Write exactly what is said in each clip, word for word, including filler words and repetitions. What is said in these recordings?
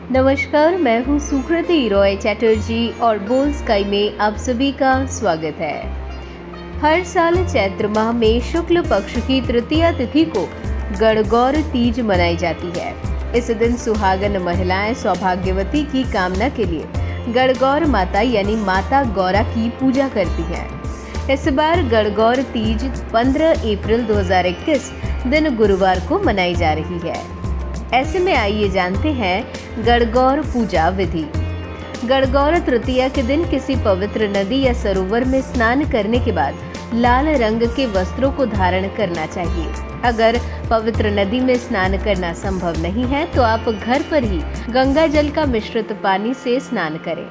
नमस्कार, मैं हूँ सुकृति रॉय चैटर्जी और बोल स्काई में आप सभी का स्वागत है। हर साल चैत्र माह में शुक्ल पक्ष की तृतीया तिथि को गणगौर तीज मनाई जाती है। इस दिन सुहागन महिलाएं सौभाग्यवती की कामना के लिए गणगौर माता यानी माता गौरा की पूजा करती हैं। इस बार गणगौर तीज पंद्रह अप्रैल दो हज़ार इक्कीस दिन गुरुवार को मनाई जा रही है। ऐसे में आइए जानते हैं गणगौर पूजा विधि। गणगौर तृतीया के दिन किसी पवित्र नदी या सरोवर में स्नान करने के बाद लाल रंग के वस्त्रों को धारण करना चाहिए। अगर पवित्र नदी में स्नान करना संभव नहीं है तो आप घर पर ही गंगा जल का मिश्रित पानी से स्नान करें।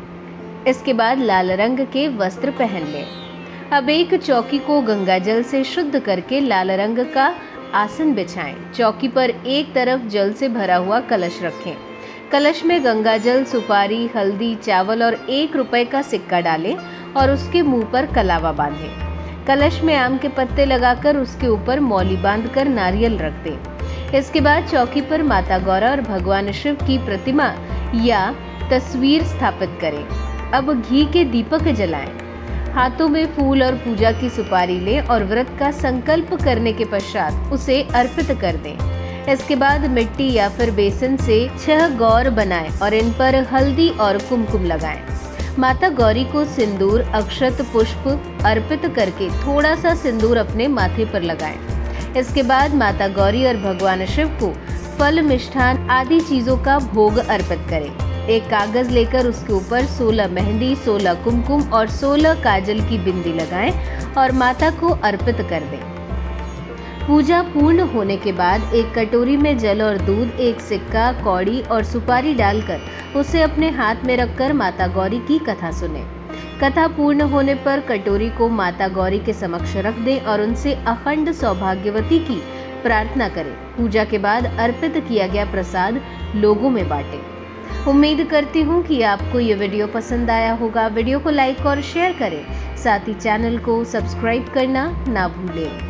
इसके बाद लाल रंग के वस्त्र पहन लें। अब एक चौकी को गंगा जल से शुद्ध करके लाल रंग का आसन बिछाएं। चौकी पर एक तरफ जल से भरा हुआ कलश रखें। कलश में गंगा जल, सुपारी, हल्दी, चावल और एक रुपए का सिक्का डालें और उसके मुंह पर कलावा बांधें। कलश में आम के पत्ते लगाकर उसके ऊपर मौली बांधकर नारियल रख दें। इसके बाद चौकी पर माता गौरा और भगवान शिव की प्रतिमा या तस्वीर स्थापित करें। अब घी के दीपक जलाएं। हाथों में फूल और पूजा की सुपारी लें और व्रत का संकल्प करने के पश्चात उसे अर्पित कर दें। इसके बाद मिट्टी या फिर बेसन से छह गौर बनाएं और इन पर हल्दी और कुमकुम लगाएं। माता गौरी को सिंदूर, अक्षत, पुष्प अर्पित करके थोड़ा सा सिंदूर अपने माथे पर लगाएं। इसके बाद माता गौरी और भगवान शिव को फल, मिष्ठान आदि चीजों का भोग अर्पित करें। एक कागज लेकर उसके ऊपर सोलह मेहंदी, सोलह कुमकुम और सोलह काजल की बिंदी लगाएं और माता को अर्पित कर दें। पूजा पूर्ण होने के बाद एक कटोरी में जल और दूध, एक सिक्का, कौड़ी और सुपारी डालकर उसे अपने हाथ में रखकर माता गौरी की कथा सुनें। कथा पूर्ण होने पर कटोरी को माता गौरी के समक्ष रख दें और उनसे अखंड सौभाग्यवती की प्रार्थना करें। पूजा के बाद अर्पित किया गया प्रसाद लोगों में बांटें। उम्मीद करती हूँ कि आपको ये वीडियो पसंद आया होगा। वीडियो को लाइक और शेयर करें, साथ ही चैनल को सब्सक्राइब करना ना भूलें।